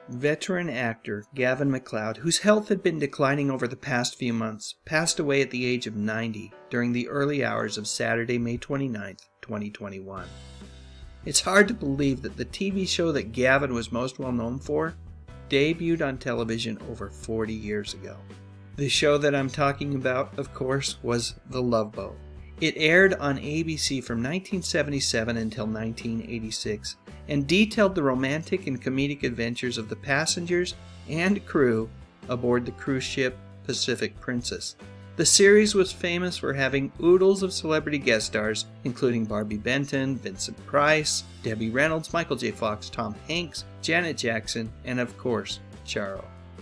Veteran actor Gavin MacLeod, whose health had been declining over the past few months, passed away at the age of 90 during the early hours of Saturday, May 29, 2021. It's hard to believe that the TV show that Gavin was most well known for debuted on television over 40 years ago. The show that I'm talking about, of course, was The Love Boat. It aired on ABC from 1977 until 1986 and detailed the romantic and comedic adventures of the passengers and crew aboard the cruise ship Pacific Princess. The series was famous for having oodles of celebrity guest stars, including Barbie Benton, Vincent Price, Debbie Reynolds, Michael J. Fox, Tom Hanks, Janet Jackson, and of course, Charo.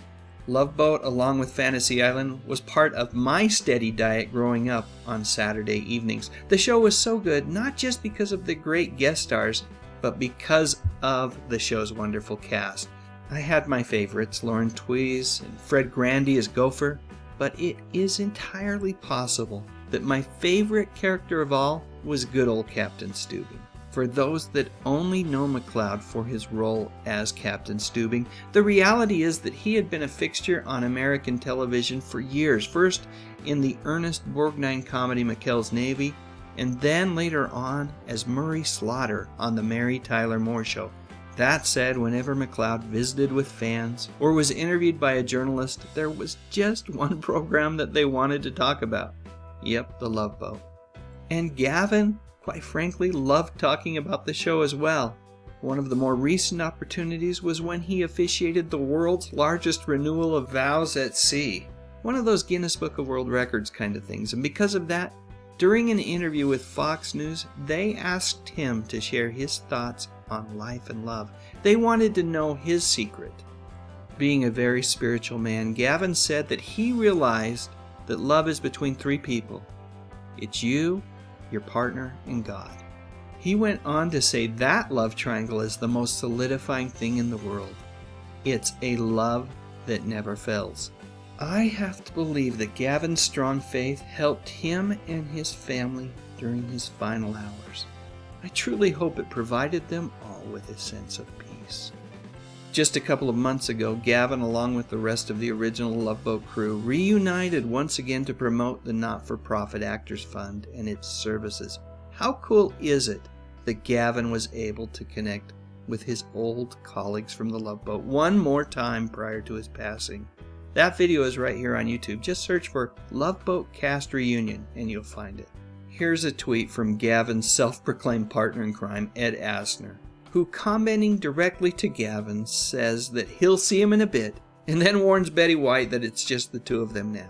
Love Boat, along with Fantasy Island, was part of my steady diet growing up on Saturday evenings. The show was so good, not just because of the great guest stars, but because of the show's wonderful cast. I had my favorites, Lauren Tweez and Fred Grandy as Gopher, but it is entirely possible that my favorite character of all was good old Captain Stubing. For those that only know MacLeod for his role as Captain Stubing, the reality is that he had been a fixture on American television for years, first in the Ernest Borgnine comedy McHale's Navy, and then later on as Murray Slaughter on The Mary Tyler Moore Show. That said, whenever MacLeod visited with fans or was interviewed by a journalist, there was just one program that they wanted to talk about. Yep, The Love Boat. And Gavin, quite frankly, loved talking about the show as well. One of the more recent opportunities was when he officiated the world's largest renewal of vows at sea. One of those Guinness Book of World Records kind of things, and because of that, during an interview with Fox News, they asked him to share his thoughts on life and love. They wanted to know his secret. Being a very spiritual man, Gavin said that he realized that love is between three people. It's you, your partner, and God. He went on to say that love triangle is the most solidifying thing in the world. It's a love that never fails. I have to believe that Gavin's strong faith helped him and his family during his final hours. I truly hope it provided them all with a sense of peace. Just a couple of months ago, Gavin, along with the rest of the original Love Boat crew, reunited once again to promote the not-for-profit Actors Fund and its services. How cool is it that Gavin was able to connect with his old colleagues from the Love Boat one more time prior to his passing? That video is right here on YouTube. Just search for Love Boat Cast Reunion and you'll find it. Here's a tweet from Gavin's self-proclaimed partner in crime, Ed Asner, who, commenting directly to Gavin, says that he'll see him in a bit, and then warns Betty White that it's just the two of them now.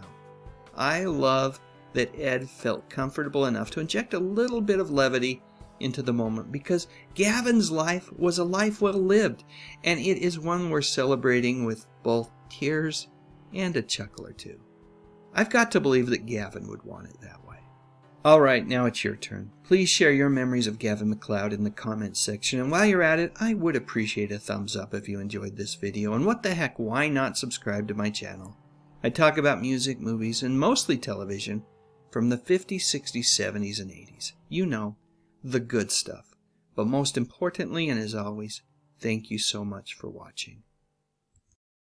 I love that Ed felt comfortable enough to inject a little bit of levity into the moment, because Gavin's life was a life well lived, and it is one worth celebrating with both tears and a chuckle or two. I've got to believe that Gavin would want it that way. Alright, now it's your turn. Please share your memories of Gavin MacLeod in the comments section, and while you're at it, I would appreciate a thumbs up if you enjoyed this video, and what the heck, why not subscribe to my channel? I talk about music, movies, and mostly television from the 50s, 60s, 70s, and 80s. You know, the good stuff. But most importantly, and as always, thank you so much for watching.